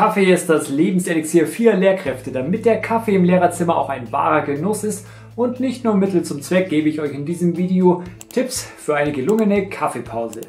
Kaffee ist das Lebenselixier vieler Lehrkräfte. Damit der Kaffee im Lehrerzimmer auch ein wahrer Genuss ist und nicht nur Mittel zum Zweck, gebe ich euch in diesem Video Tipps für eine gelungene Kaffeepause.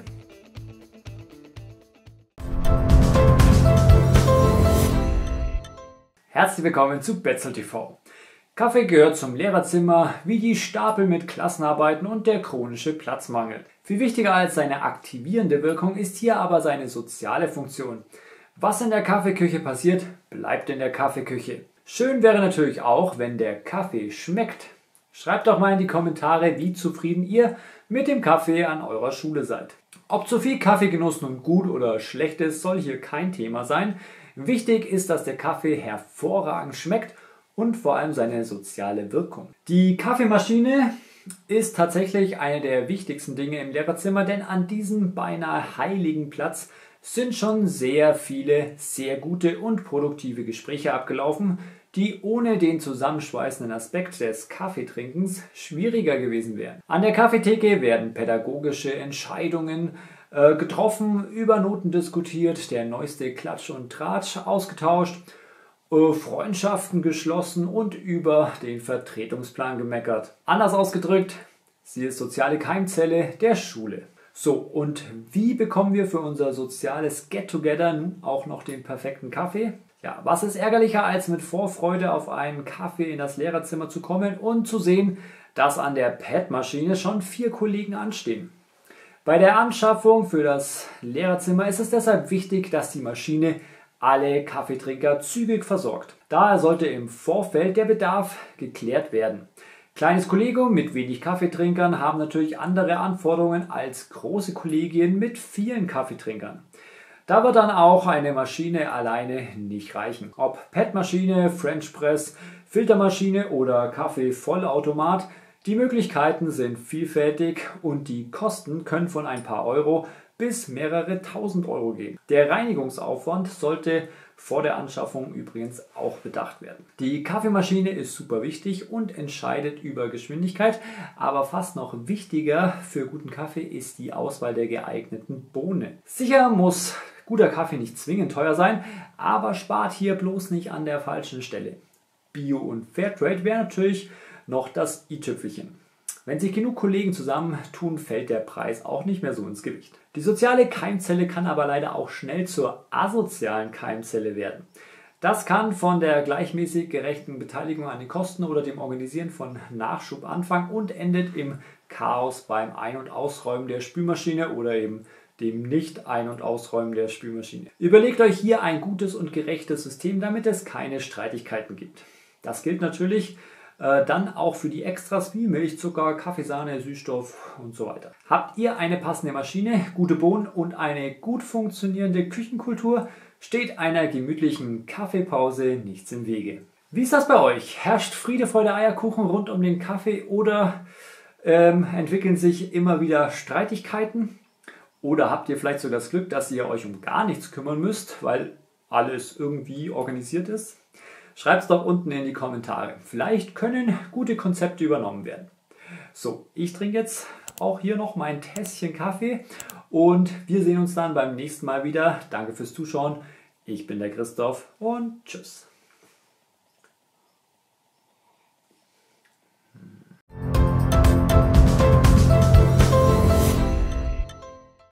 Herzlich willkommen zu Betzel TV. Kaffee gehört zum Lehrerzimmer wie die Stapel mit Klassenarbeiten und der chronische Platzmangel. Viel wichtiger als seine aktivierende Wirkung ist hier aber seine soziale Funktion. Was in der Kaffeeküche passiert, bleibt in der Kaffeeküche. Schön wäre natürlich auch, wenn der Kaffee schmeckt. Schreibt doch mal in die Kommentare, wie zufrieden ihr mit dem Kaffee an eurer Schule seid. Ob zu viel Kaffeegenuss nun gut oder schlecht ist, soll hier kein Thema sein. Wichtig ist, dass der Kaffee hervorragend schmeckt und vor allem seine soziale Wirkung. Die Kaffeemaschine ist tatsächlich eine der wichtigsten Dinge im Lehrerzimmer, denn an diesem beinahe heiligen Platz sind schon sehr viele, sehr gute und produktive Gespräche abgelaufen, die ohne den zusammenschweißenden Aspekt des Kaffeetrinkens schwieriger gewesen wären. An der Kaffeetheke werden pädagogische Entscheidungen getroffen, über Noten diskutiert, der neueste Klatsch und Tratsch ausgetauscht, Freundschaften geschlossen und über den Vertretungsplan gemeckert. Anders ausgedrückt, sie ist soziale Keimzelle der Schule. So, und wie bekommen wir für unser soziales Get-Together nun auch noch den perfekten Kaffee? Ja, was ist ärgerlicher, als mit Vorfreude auf einen Kaffee in das Lehrerzimmer zu kommen und zu sehen, dass an der PET-Maschine schon 4 Kollegen anstehen. Bei der Anschaffung für das Lehrerzimmer ist es deshalb wichtig, dass die Maschine alle Kaffeetrinker zügig versorgt. Daher sollte im Vorfeld der Bedarf geklärt werden. Kleines Kollegium mit wenig Kaffeetrinkern haben natürlich andere Anforderungen als große Kollegien mit vielen Kaffeetrinkern. Da wird dann auch eine Maschine alleine nicht reichen. Ob PET-Maschine, French Press, Filtermaschine oder Kaffeevollautomat, die Möglichkeiten sind vielfältig und die Kosten können von ein paar Euro bis mehrere tausend Euro gehen. Der Reinigungsaufwand sollte vor der Anschaffung übrigens auch bedacht werden. Die Kaffeemaschine ist super wichtig und entscheidet über Geschwindigkeit, aber fast noch wichtiger für guten Kaffee ist die Auswahl der geeigneten Bohnen. Sicher muss guter Kaffee nicht zwingend teuer sein, aber spart hier bloß nicht an der falschen Stelle. Bio und Fairtrade wäre natürlich noch das i-Tüpfelchen. Wenn sich genug Kollegen zusammentun, fällt der Preis auch nicht mehr so ins Gewicht. Die soziale Keimzelle kann aber leider auch schnell zur asozialen Keimzelle werden. Das kann von der gleichmäßig gerechten Beteiligung an den Kosten oder dem Organisieren von Nachschub anfangen und endet im Chaos beim Ein- und Ausräumen der Spülmaschine oder eben dem Nicht-Ein- und Ausräumen der Spülmaschine. Überlegt euch hier ein gutes und gerechtes System, damit es keine Streitigkeiten gibt. Das gilt natürlich dann auch für die Extras wie Milch, Zucker, Kaffeesahne, Süßstoff und so weiter. Habt ihr eine passende Maschine, gute Bohnen und eine gut funktionierende Küchenkultur, steht einer gemütlichen Kaffeepause nichts im Wege. Wie ist das bei euch? Herrscht Friede, Freude, Eierkuchen rund um den Kaffee oder entwickeln sich immer wieder Streitigkeiten? Oder habt ihr vielleicht sogar das Glück, dass ihr euch um gar nichts kümmern müsst, weil alles irgendwie organisiert ist? Schreibt es doch unten in die Kommentare. Vielleicht können gute Konzepte übernommen werden. So, ich trinke jetzt auch hier noch mein Tässchen Kaffee und wir sehen uns dann beim nächsten Mal wieder. Danke fürs Zuschauen. Ich bin der Christoph und tschüss.